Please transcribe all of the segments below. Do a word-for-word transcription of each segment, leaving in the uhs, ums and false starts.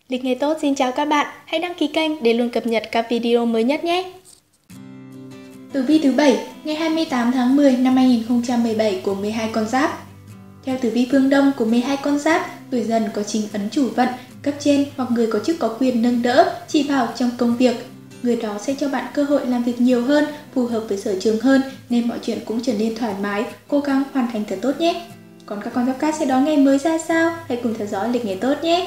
Lịch nghề tốt xin chào các bạn, hãy đăng ký kênh để luôn cập nhật các video mới nhất nhé. Tử vi thứ bảy, ngày hai mươi tám tháng mười năm hai nghìn không trăm mười bảy của mười hai con giáp. Theo tử vi phương Đông của mười hai con giáp, tuổi Dần có chính ấn chủ vận, cấp trên hoặc người có chức có quyền nâng đỡ, chỉ bảo trong công việc. Người đó sẽ cho bạn cơ hội làm việc nhiều hơn, phù hợp với sở trường hơn nên mọi chuyện cũng trở nên thoải mái, cố gắng hoàn thành thật tốt nhé. Còn các con giáp khác sẽ đón ngày mới ra sao? Hãy cùng theo dõi lịch nghề tốt nhé.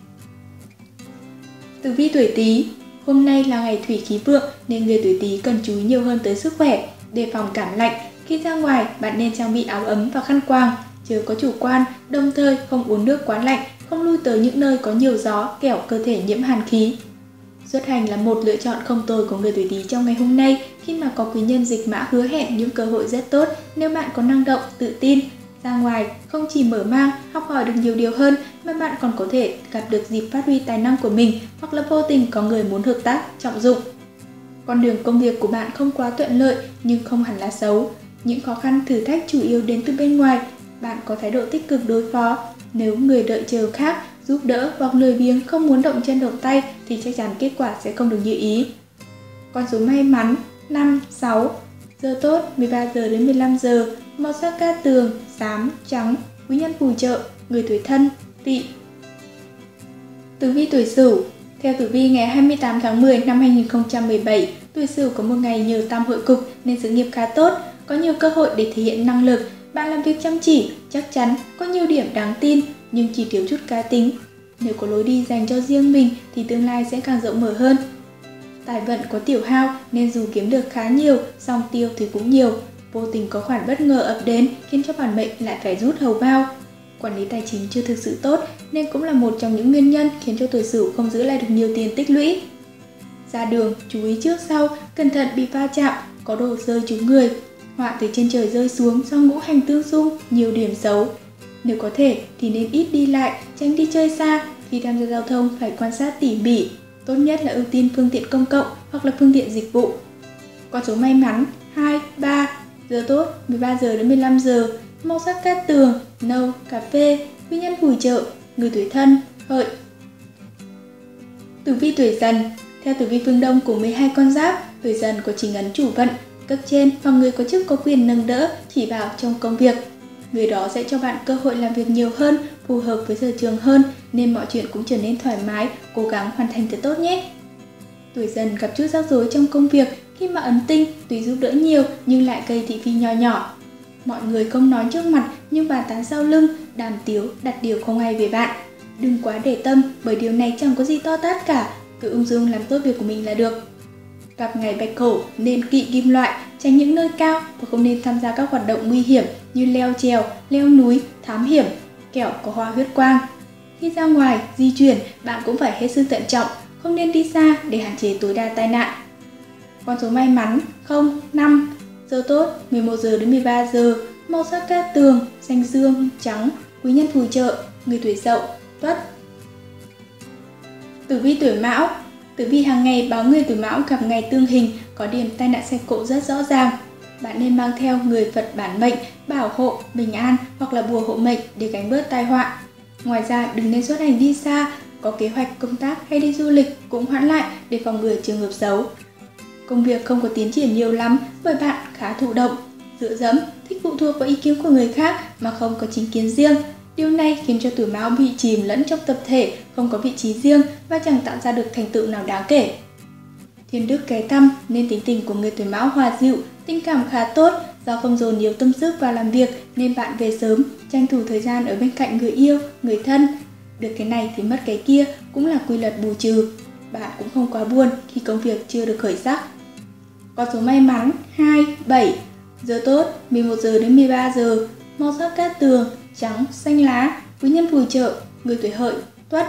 Tử vi tuổi Tý, hôm nay là ngày thủy khí vượng nên người tuổi Tý cần chú ý nhiều hơn tới sức khỏe, đề phòng cảm lạnh. Khi ra ngoài, bạn nên trang bị áo ấm và khăn quàng, chớ có chủ quan, đồng thời không uống nước quá lạnh, không lui tới những nơi có nhiều gió, kẻo cơ thể nhiễm hàn khí. Xuất hành là một lựa chọn không tồi của người tuổi Tý trong ngày hôm nay khi mà có quý nhân dịch mã hứa hẹn những cơ hội rất tốt nếu bạn có năng động, tự tin. Ra ngoài, không chỉ mở mang, học hỏi được nhiều điều hơn mà bạn còn có thể gặp được dịp phát huy tài năng của mình hoặc là vô tình có người muốn hợp tác, trọng dụng. Con đường công việc của bạn không quá thuận lợi nhưng không hẳn là xấu. Những khó khăn thử thách chủ yếu đến từ bên ngoài, bạn có thái độ tích cực đối phó. Nếu người đợi chờ khác, giúp đỡ hoặc lười biếng không muốn động chân động tay thì chắc chắn kết quả sẽ không được như ý. Con số may mắn năm, sáu, giờ tốt mười ba giờ đến mười lăm giờ, màu sắc cát tường, xám, trắng, quý nhân phù trợ, người tuổi Thân, Tỵ. Tử vi tuổi Sửu, theo tử vi ngày hai mươi tám tháng mười năm hai nghìn không trăm mười bảy, tuổi Sửu có một ngày nhờ tam hội cục nên sự nghiệp khá tốt, có nhiều cơ hội để thể hiện năng lực. Bạn làm việc chăm chỉ, chắc chắn có nhiều điểm đáng tin nhưng chỉ thiếu chút cá tính. Nếu có lối đi dành cho riêng mình thì tương lai sẽ càng rộng mở hơn. Tài vận có tiểu hao nên dù kiếm được khá nhiều, song tiêu thì cũng nhiều. Vô tình có khoản bất ngờ ập đến khiến cho bản mệnh lại phải rút hầu bao. Quản lý tài chính chưa thực sự tốt nên cũng là một trong những nguyên nhân khiến cho tuổi Sửu không giữ lại được nhiều tiền tích lũy. Ra đường, chú ý trước sau, cẩn thận bị va chạm, có đồ rơi trúng người. Họa từ trên trời rơi xuống do ngũ hành tương xung, nhiều điểm xấu. Nếu có thể thì nên ít đi lại, tránh đi chơi xa. Khi tham gia giao thông phải quan sát tỉ mỉ. Tốt nhất là ưu tiên phương tiện công cộng hoặc là phương tiện dịch vụ. Con số may mắn hai, ba, giờ tốt mười ba giờ đến mười lăm giờ, màu sắc cát tường, nâu, cà phê, quý nhân phù trợ, người tuổi Thân, Hợi. Tử vi tuổi Dần, theo tử vi phương Đông của mười hai con giáp, tuổi Dần có chính ấn chủ vận, cấp trên và người có chức có quyền nâng đỡ, chỉ bảo trong công việc. Người đó sẽ cho bạn cơ hội làm việc nhiều hơn, phù hợp với sở trường hơn nên mọi chuyện cũng trở nên thoải mái, cố gắng hoàn thành thật tốt nhé. Tuổi Dần gặp chút rắc rối trong công việc khi mà ấn tinh tuy giúp đỡ nhiều nhưng lại gây thị phi nho nhỏ. Mọi người không nói trước mặt nhưng bàn tán sau lưng, đàm tiếu, đặt điều không hay về bạn. Đừng quá để tâm bởi điều này chẳng có gì to tát cả, cứ ung dung làm tốt việc của mình là được. Gặp ngày bạch hổ nên kỵ kim loại, tránh những nơi cao và không nên tham gia các hoạt động nguy hiểm như leo trèo, leo núi, thám hiểm, kẻo có hoa huyết quang. Khi ra ngoài, di chuyển, bạn cũng phải hết sức thận trọng, không nên đi xa để hạn chế tối đa tai nạn. Con số may mắn không, năm, giờ tốt mười một giờ đến mười ba giờ, màu sắc cát tường, xanh dương, trắng, quý nhân phù trợ, người tuổi Dậu, Tuất. Tử vi tuổi Mão, tử vi hàng ngày báo người tuổi Mão gặp ngày tương hình có điểm tai nạn xe cộ rất rõ ràng. Bạn nên mang theo người Phật bản mệnh, bảo hộ, bình an hoặc là bùa hộ mệnh để gánh bớt tai họa. Ngoài ra đừng nên xuất hành đi xa, có kế hoạch công tác hay đi du lịch cũng hoãn lại để phòng ngừa trường hợp xấu. Công việc không có tiến triển nhiều lắm bởi bạn khá thụ động, dựa dẫm, thích phụ thuộc vào ý kiến của người khác mà không có chính kiến riêng. Điều này khiến cho tuổi Mão bị chìm lẫn trong tập thể, không có vị trí riêng và chẳng tạo ra được thành tựu nào đáng kể. Thiên đức ghé thăm nên tính tình của người tuổi Mão hòa dịu, tình cảm khá tốt, do không dồn nhiều tâm sức vào làm việc nên bạn về sớm, tranh thủ thời gian ở bên cạnh người yêu, người thân. Được cái này thì mất cái kia cũng là quy luật bù trừ. Bạn cũng không quá buồn khi công việc chưa được khởi sắc. Con số may mắn hai, bảy, giờ tốt mười một giờ đến mười ba giờ, màu sắc cát tường, trắng, xanh lá, quý nhân phù trợ, người tuổi Hợi, Tuất.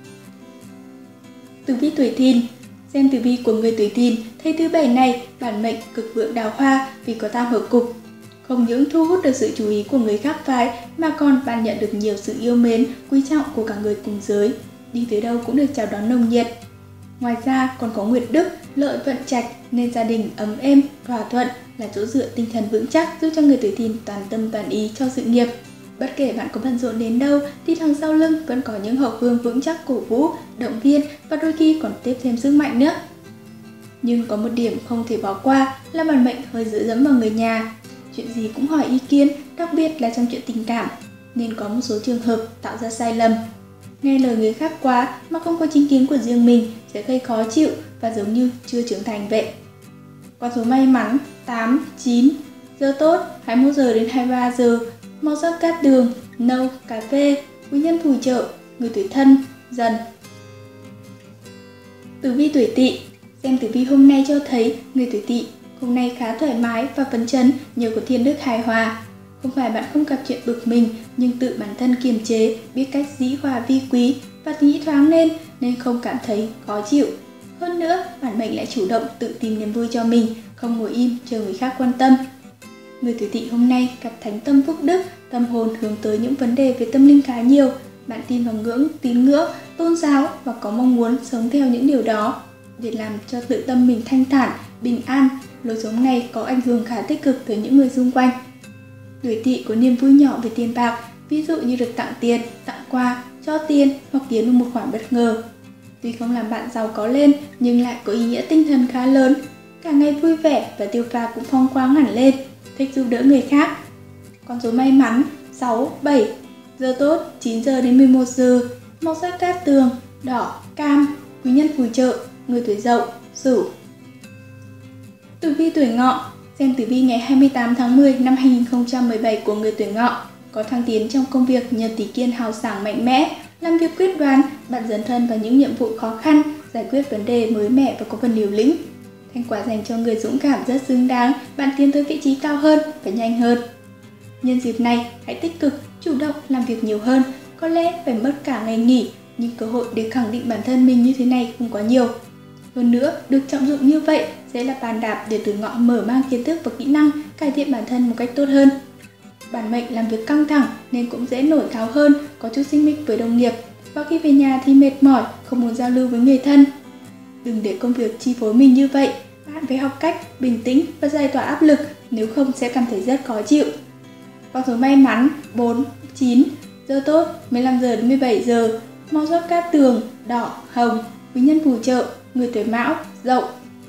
Tử vi tuổi Thìn, xem tử vi của người tuổi Thìn thấy thứ bảy này bản mệnh cực vượng đào hoa vì có tam hợp cục. Không những thu hút được sự chú ý của người khác phái mà còn bạn nhận được nhiều sự yêu mến, quý trọng của cả người cùng giới. Đi tới đâu cũng được chào đón nồng nhiệt. Ngoài ra còn có Nguyệt Đức, lợi vận trạch nên gia đình ấm êm, hòa thuận là chỗ dựa tinh thần vững chắc giúp cho người tuổi Thìn toàn tâm toàn ý cho sự nghiệp. Bất kể bạn có bận rộn đến đâu thì đằng sau lưng vẫn có những hậu phương vững chắc cổ vũ, động viên và đôi khi còn tiếp thêm sức mạnh nữa. Nhưng có một điểm không thể bỏ qua là bản mệnh hơi dựa dẫm vào người nhà. Chuyện gì cũng hỏi ý kiến, đặc biệt là trong chuyện tình cảm, nên có một số trường hợp tạo ra sai lầm. Nghe lời người khác quá mà không có chính kiến của riêng mình sẽ gây khó chịu và giống như chưa trưởng thành vậy. Con số may mắn tám, chín, giờ tốt hai mươi mốt giờ đến hai mươi ba giờ, màu sắc cát tường, nâu, cà phê, quý nhân phù trợ, người tuổi Thân, Dần. Tử vi tuổi Tỵ. Xem tử vi hôm nay cho thấy người tuổi Tỵ hôm nay khá thoải mái và phấn chấn nhờ có thiên đức hài hòa. Không phải bạn không gặp chuyện bực mình, nhưng tự bản thân kiềm chế, biết cách dĩ hòa vi quý và nghĩ thoáng lên nên không cảm thấy khó chịu. Hơn nữa, bản mệnh lại chủ động tự tìm niềm vui cho mình, không ngồi im chờ người khác quan tâm. Người tuổi Tỵ hôm nay gặp thánh tâm phúc đức, tâm hồn hướng tới những vấn đề về tâm linh khá nhiều. Bạn tin vào ngưỡng, tín ngưỡng, tôn giáo và có mong muốn sống theo những điều đó. Để làm cho tự tâm mình thanh thản, bình an, lối sống này có ảnh hưởng khá tích cực tới những người xung quanh. Tuổi Tỵ có niềm vui nhỏ về tiền bạc, ví dụ như được tặng tiền, tặng quà, cho tiền hoặc kiếm được một khoản bất ngờ. Tuy không làm bạn giàu có lên nhưng lại có ý nghĩa tinh thần khá lớn. Cả ngày vui vẻ và tiêu pha cũng phong quang hẳn lên, thích giúp đỡ người khác. Con số may mắn sáu, bảy, giờ tốt chín giờ đến mười một giờ, màu sắc cát tường, đỏ, cam, quý nhân phù trợ, người tuổi Dậu, Sửu. Tử vi tuổi Ngọ. Xem tử vi ngày hai mươi tám tháng mười năm hai nghìn không trăm mười bảy của người tuổi Ngọ. Có thăng tiến trong công việc nhờ tỷ kiên hào sảng mạnh mẽ, làm việc quyết đoán, bạn dấn thân vào những nhiệm vụ khó khăn, giải quyết vấn đề mới mẻ và có phần liều lĩnh. Thành quả dành cho người dũng cảm rất xứng đáng, bạn tiến tới vị trí cao hơn và nhanh hơn. Nhân dịp này, hãy tích cực, chủ động làm việc nhiều hơn, có lẽ phải mất cả ngày nghỉ, nhưng cơ hội để khẳng định bản thân mình như thế này không có nhiều. Hơn nữa, được trọng dụng như vậy sẽ là bàn đạp để tuổi Ngọ mở mang kiến thức và kỹ năng, cải thiện bản thân một cách tốt hơn. Bản mệnh làm việc căng thẳng nên cũng dễ nổi cáu hơn, có chút xích mích với đồng nghiệp, và khi về nhà thì mệt mỏi, không muốn giao lưu với người thân. Đừng để công việc chi phối mình như vậy, bạn phải học cách bình tĩnh và giải tỏa áp lực, nếu không sẽ cảm thấy rất khó chịu. Con số may mắn bốn, chín, giờ tốt mười lăm giờ đến mười bảy giờ, màu sắc cát tường, đỏ, hồng, quý nhân phù trợ, người tuổi Mão, Dậu.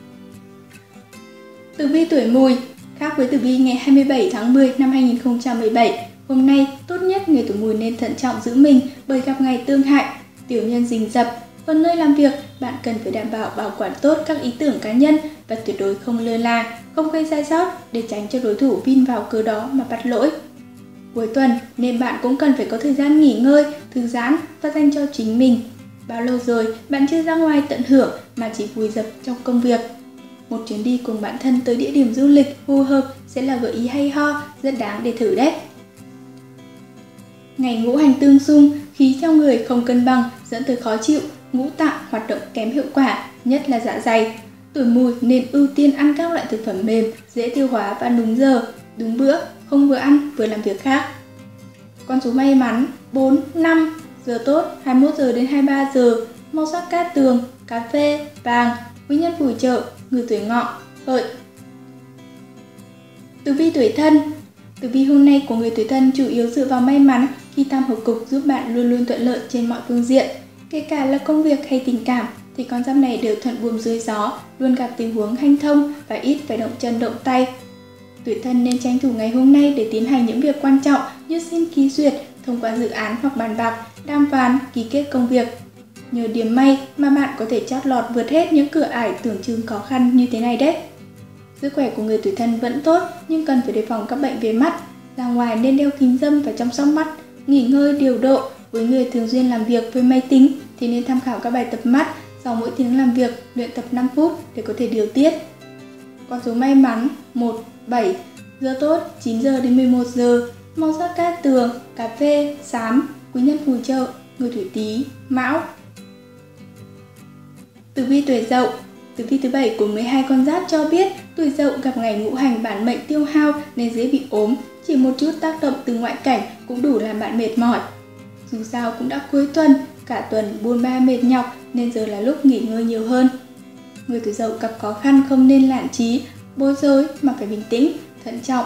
Tử vi tuổi Mùi. Khác với tử vi ngày hai mươi bảy tháng mười năm hai nghìn không trăm mười bảy, hôm nay tốt nhất người tuổi Mùi nên thận trọng giữ mình bởi gặp ngày tương hại, tiểu nhân rình rập. Còn nơi làm việc, bạn cần phải đảm bảo bảo quản tốt các ý tưởng cá nhân và tuyệt đối không lơ là, không gây sai sót để tránh cho đối thủ vin vào cớ đó mà bắt lỗi. Cuối tuần nên bạn cũng cần phải có thời gian nghỉ ngơi, thư giãn và dành cho chính mình. Bao lâu rồi bạn chưa ra ngoài tận hưởng mà chỉ vùi dập trong công việc. Một chuyến đi cùng bạn thân tới địa điểm du lịch phù hợp sẽ là gợi ý hay ho, rất đáng để thử đấy. Ngày ngũ hành tương xung, khí trong người không cân bằng dẫn tới khó chịu, ngũ tạng hoạt động kém hiệu quả, nhất là dạ dày. Tuổi Mùi nên ưu tiên ăn các loại thực phẩm mềm, dễ tiêu hóa và ăn đúng giờ, đúng bữa, không vừa ăn vừa làm việc khác. Con số may mắn bốn, năm, giờ tốt hai mươi mốt giờ đến hai mươi ba giờ, màu sắc cát tường, cà phê, vàng, quý nhân phù trợ, người tuổi Ngọ, Hợi. Tử vi tuổi Thân. Tử vi hôm nay của người tuổi Thân chủ yếu dựa vào may mắn khi tam hợp cục giúp bạn luôn luôn thuận lợi trên mọi phương diện. Kể cả là công việc hay tình cảm thì con giáp này đều thuận buồm xuôi gió, luôn gặp tình huống hanh thông và ít phải động chân động tay. Tuổi Thân nên tranh thủ ngày hôm nay để tiến hành những việc quan trọng như xin ký duyệt, thông qua dự án hoặc bàn bạc, đàm phán, ký kết công việc. Nhờ điểm may mà bạn có thể chót lọt vượt hết những cửa ải tưởng chừng khó khăn như thế này đấy. Sức khỏe của người tuổi Thân vẫn tốt nhưng cần phải đề phòng các bệnh về mắt. Ra ngoài nên đeo kính râm và chăm sóc mắt, nghỉ ngơi điều độ. Với người thường xuyên làm việc với máy tính thì nên tham khảo các bài tập mắt sau mỗi tiếng làm việc, luyện tập năm phút để có thể điều tiết. Con số may mắn một, bảy, giờ tốt chín giờ đến mười một giờ, màu sắc cát tường, cà phê, xám, quý nhân phù trợ, người tuổi Tý, Mão. Tử vi tuổi Dậu. Tử vi thứ bảy của mười hai con giáp cho biết tuổi Dậu gặp ngày ngũ hành bản mệnh tiêu hao nên dễ bị ốm, chỉ một chút tác động từ ngoại cảnh cũng đủ làm bạn mệt mỏi. Dù sao cũng đã cuối tuần, cả tuần buôn ba mệt nhọc nên giờ là lúc nghỉ ngơi nhiều hơn. Người tuổi Dậu gặp khó khăn không nên lảng trí, bối rối mà phải bình tĩnh, thận trọng,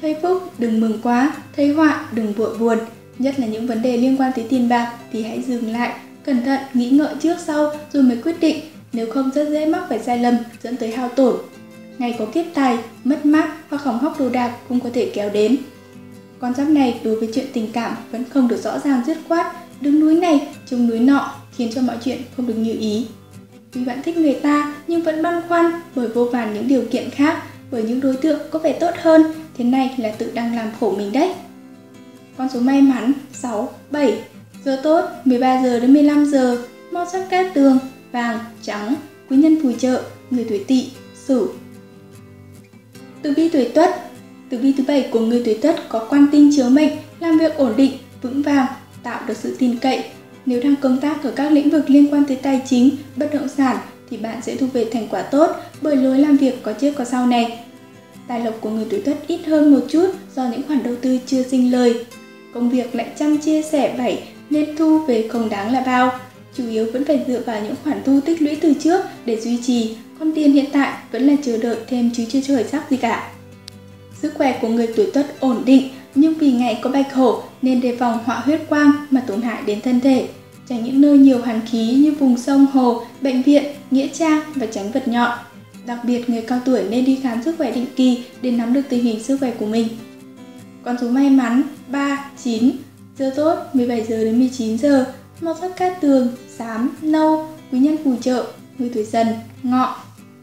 Thấy phúc đừng mừng quá, thấy họa đừng vội buồn. Nhất là những vấn đề liên quan tới tiền bạc thì hãy dừng lại, cẩn thận nghĩ ngợi trước sau rồi mới quyết định, nếu không rất dễ mắc phải sai lầm dẫn tới hao tổn. Ngày có kiếp tài, mất mát hoặc hỏng hóc đồ đạc cũng có thể kéo đến. Con giáp này đối với chuyện tình cảm vẫn không được rõ ràng dứt khoát, đứng núi này trông núi nọ khiến cho mọi chuyện không được như ý. Vì bạn thích người ta nhưng vẫn băn khoăn bởi vô vàn những điều kiện khác, bởi những đối tượng có vẻ tốt hơn, thế này là tự đang làm khổ mình đấy. Con số may mắn sáu, bảy. Giờ tốt mười ba giờ đến mười lăm giờ. Màu sắc cát tường vàng, trắng. Quý nhân phù trợ người tuổi Tỵ, Sửu. Tử vi tuổi Tuất. Tử vi thứ bảy của người tuổi Tuất có quan tinh chiếu mệnh, làm việc ổn định, vững vàng, tạo được sự tin cậy. Nếu đang công tác ở các lĩnh vực liên quan tới tài chính, bất động sản thì bạn sẽ thu về thành quả tốt bởi lối làm việc có trước có sau này. Tài lộc của người tuổi Tuất ít hơn một chút do những khoản đầu tư chưa sinh lời. Công việc lại chăm chia sẻ bảy nên thu về không đáng là bao. Chủ yếu vẫn phải dựa vào những khoản thu tích lũy từ trước để duy trì, còn tiền hiện tại vẫn là chờ đợi thêm chứ chưa khởi sắc gì cả. Sức khỏe của người tuổi Tuất ổn định, nhưng vì ngày có bạch hổ nên đề phòng họa huyết quang mà tổn hại đến thân thể. Tránh những nơi nhiều hàn khí như vùng sông hồ, bệnh viện, nghĩa trang và tránh vật nhọn. Đặc biệt người cao tuổi nên đi khám sức khỏe định kỳ để nắm được tình hình sức khỏe của mình. Con số may mắn ba, chín. Giờ tốt mười bảy giờ đến mười chín giờ. Màu sắc cát tường xám, nâu. Quý nhân phù trợ người tuổi Dần, Ngọ.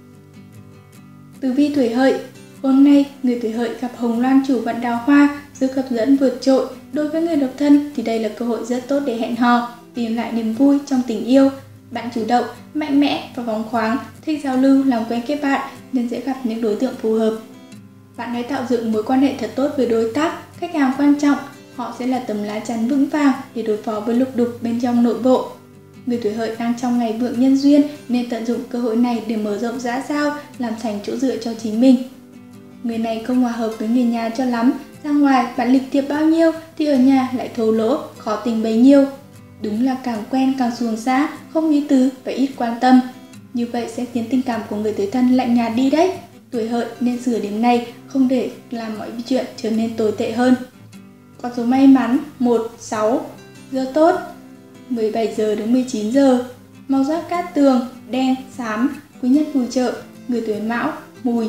Tử vi tuổi Hợi. Hôm nay người tuổi Hợi gặp hồng loan chủ vận đào hoa, sức hấp dẫn vượt trội. Đối với người độc thân thì đây là cơ hội rất tốt để hẹn hò, tìm lại niềm vui trong tình yêu. Bạn chủ động, mạnh mẽ và phóng khoáng, thích giao lưu, làm quen kết bạn nên dễ gặp những đối tượng phù hợp. Bạn hãy tạo dựng mối quan hệ thật tốt với đối tác, khách hàng quan trọng. Họ sẽ là tấm lá chắn vững vàng để đối phó với lục đục bên trong nội bộ. Người tuổi Hợi đang trong ngày vượng nhân duyên nên tận dụng cơ hội này để mở rộng xã giao, làm thành chỗ dựa cho chính mình. Người này không hòa hợp với người nhà cho lắm, ra ngoài bạn lịch thiệp bao nhiêu thì ở nhà lại thô lỗ, khó tình bấy nhiêu. Đúng là càng quen càng xuồng xã, không ý tứ và ít quan tâm. Như vậy sẽ khiến tình cảm của người tuổi Thân lạnh nhạt đi đấy. Tuổi Hợi nên sửa điểm này, không để làm mọi chuyện trở nên tồi tệ hơn. Con số may mắn một, sáu. Giờ tốt mười bảy giờ đến mười chín giờ. Màu sắc cát tường đen, xám. Quý nhân phù trợ người tuổi Mão, Mùi.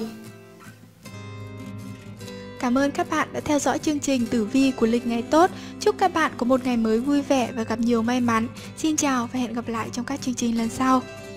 Cảm ơn các bạn đã theo dõi chương trình tử vi của lịch ngày tốt. Chúc các bạn có một ngày mới vui vẻ và gặp nhiều may mắn. Xin chào và hẹn gặp lại trong các chương trình lần sau.